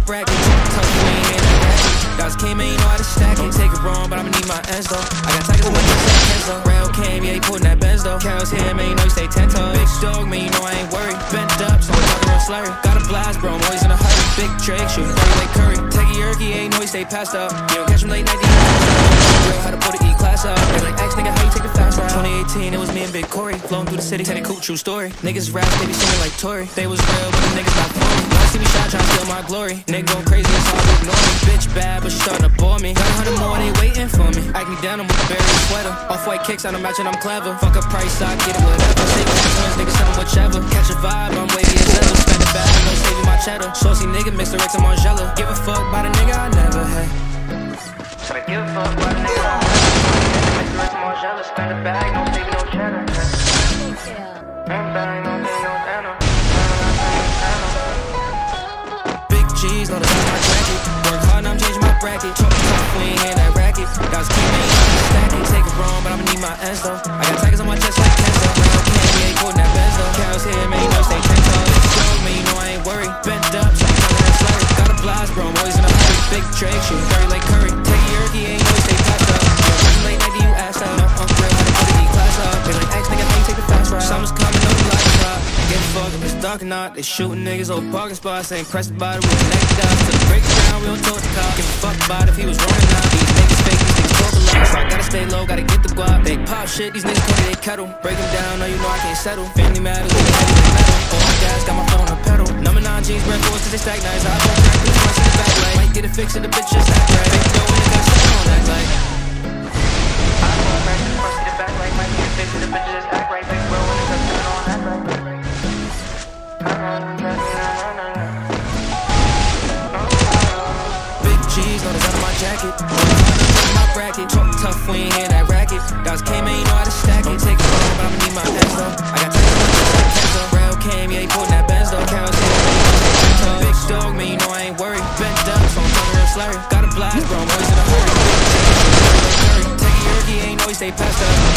bracket. Tough, we ain't in that bracket. Guys came in, you know how to stack it. Take it wrong, but I'ma need my ends though. I got tigers on my chest like Kenzo. Rail came, yeah, he putting that Benz though. Carol's here, man, you know he stay 10 toes. Big dog, man, you know I ain't worried. Bent up, so I'm talking real slurry. Got a blast, bro, I'm always in a hurry. Big Drake, shoot, dirty like Curry. Take a yerky, ain't know he stay passed up. You don't catch him late night, real how to put the E-class up. They like, X, nigga, how you take the fast route? 2018, it was me and Big Corey. Flowing through the city, Teddy Cool, true story. Niggas rap, they be singing like Tory. They was real, but the niggas not for me. Wanna see me shine, tryna steal my glory. Nigga going crazy, it's hard to ignore me. Bitch bad, but she starting to bore me. Got 100 more, they waiting for me. Act me down, I'm with the berry sweater. Off-white kicks, I'm matching, I'm clever. Fuck a price, I get it, whatever. Say with twins, niggas tell them whichever. Catch a vibe, I'm wavy as ever. Spend a bag, no saving my cheddar. Saucy nigga, mix the Rex and Margiela. Give a fuck by the nigga I never had. Should I give a fuck by the nigga I never had? Mix the Rex and Margiela. Spend a bag, no saving no cheddar. Big G's, know the on my jacket. Work hard, now I'm changing my bracket. Talk tough, we ain't in that racket. Guys keep me stack it. Take it wrong, but I'ma need my ends though. I got tigers on my chest like Kenzo. Rail came, yeah, he putting that Benz though. Carol's here, man, you know stay 10 toes. Big dog, man, you know I ain't worried. Bent up, so I'm talking that slurry. Got a blast, bro, I'm always in a hurry. Big Drake, shoot, dirty like Curry. Take a yerky, ain't know he stay passed up. Late night, you ass up. No, I'm real, how to put the E-class up. They like, X, nigga, how you take the fast route? Summer's coming, no lights drop. Get fucked if it's dark or not. They shooting niggas over parking spots. Ain't pressed about it, we connected up. To the breakdown, we don't talk to cop. Give a fuck about if he was wrong or not. These niggas fake, these niggas talk a lot. So I gotta stay low, gotta get the guap. They pop shit, these niggas carry they kettle. Break them down, no, you know I can't settle. Family matters, we heavy like metal. All my gas, got my foot on the pedal. Number 9 jeans, red force, cause they stack nice. I don't crack this once in the back light. Might get a fix and the bitch just act right. Big dough in the gun, so on that light. I don't crack this once in the back light. Might get a fix and the bitch just act right. Big bro in the gun, so on that light. Big G's, know the gun on my jacket. My bracket, talk tough, we ain't in that racket. Guys came in, you know how to stack it. Take it wrong, but I'ma need my ends though. I got tigers on my chest like Kenzo. Rail came, yeah, he putting that Benz though. Carol's here, man, you know stay 10 toes. Big dog, man, you know I ain't worried. Bent up, so I'm talking real slurry. Got a blast, bro, I'm always in a hurry. Big Drake, shoot, dirty like Curry. Take a yerky, ain't know he stay passed up.